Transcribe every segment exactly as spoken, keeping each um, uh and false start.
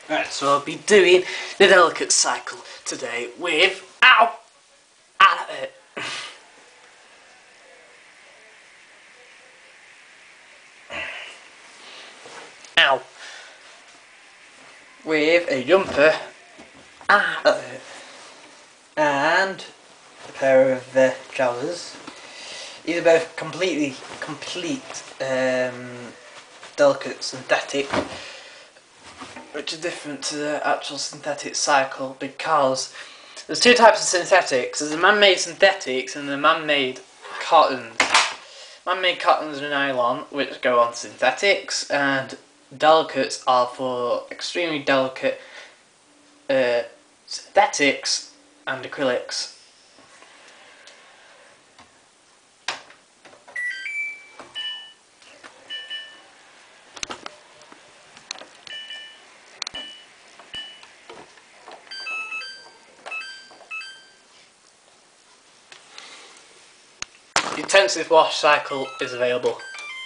Right, so I'll be doing the delicate cycle today with ow, out of it. Ow. With a jumper out of it. And a pair of uh, trousers. These are both completely, complete um, delicate synthetic, which is different to the actual synthetic cycle because there's two types of synthetics. There's the man-made synthetics and the man-made cottons. Man-made cottons are nylon, which go on synthetics, and delicates are for extremely delicate uh, synthetics and acrylics. The intensive wash cycle is available.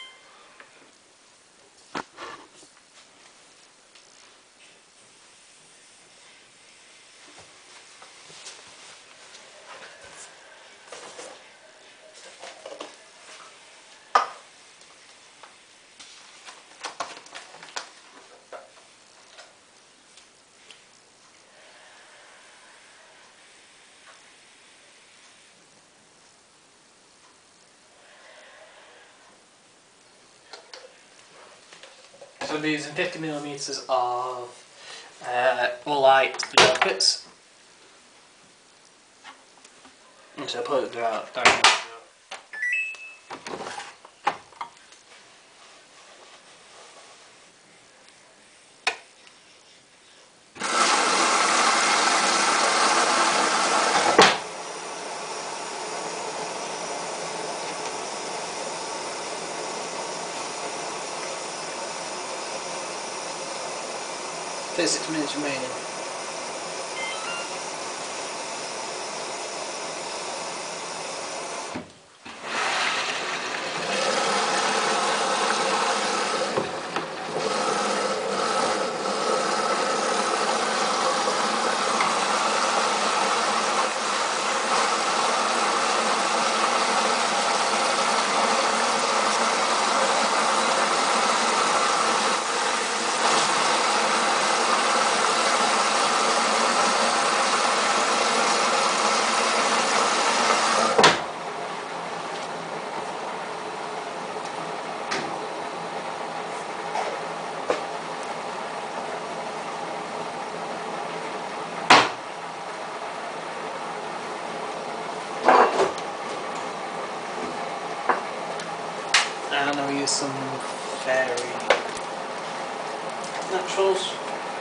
So I'm using fifty millimeters of uh, all-light delicates. And so I put it down. down. thirty-six minutes remaining. And I'll use some fairy naturals.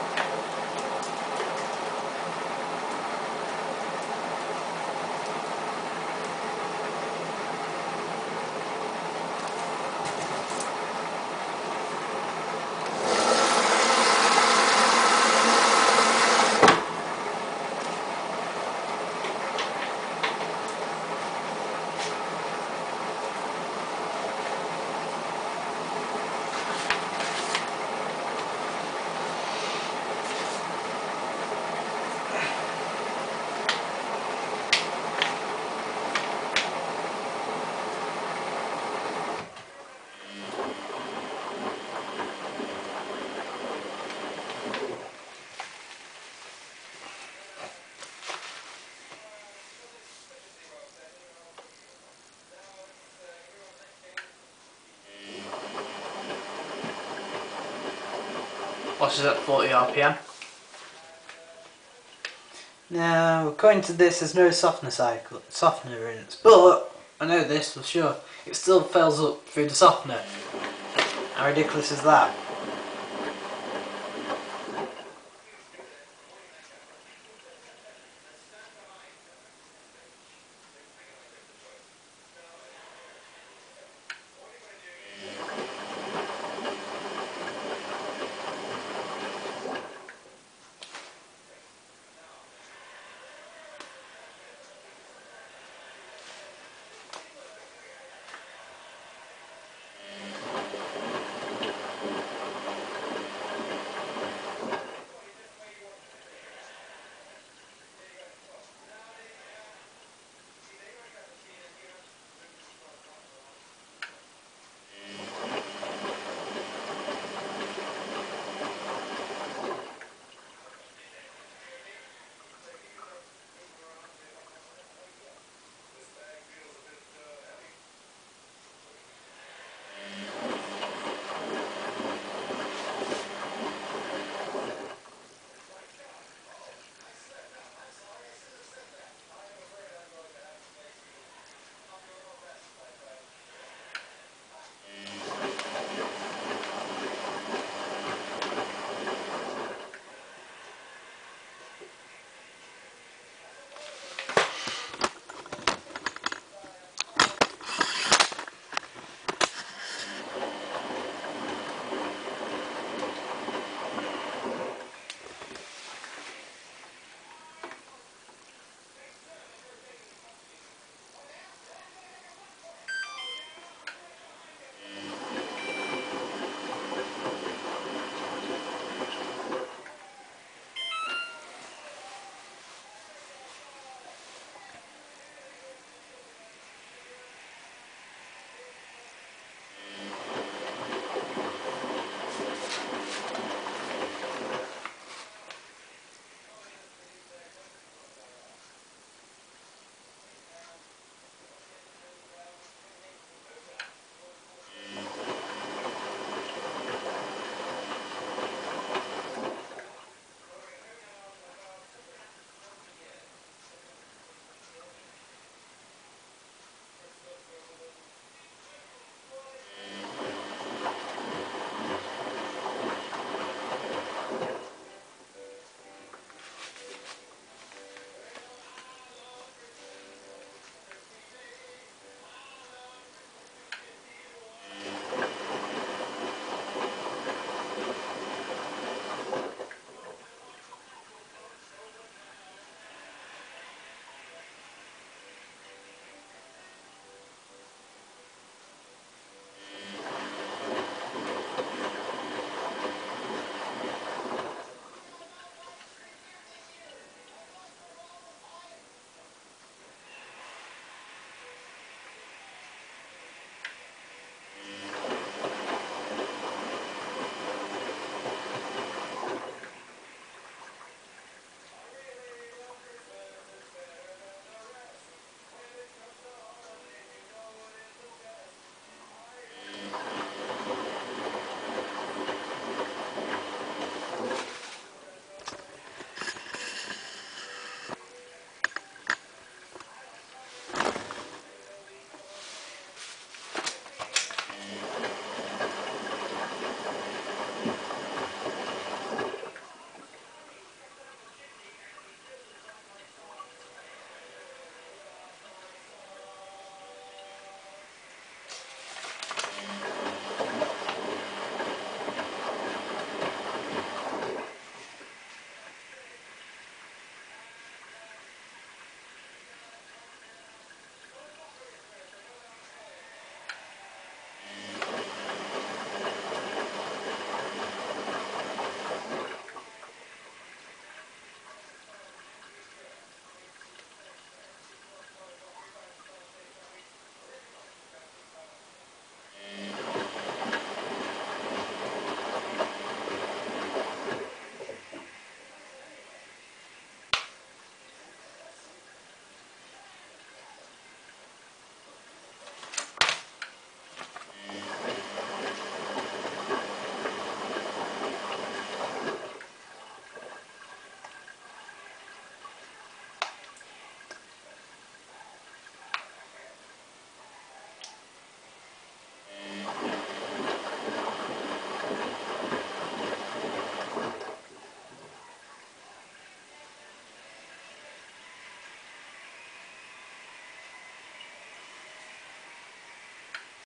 Washes at forty R P M. Now, according to this, there's no softener cycle, softener in it, but I know this for sure. It still fills up through the softener. How ridiculous is that?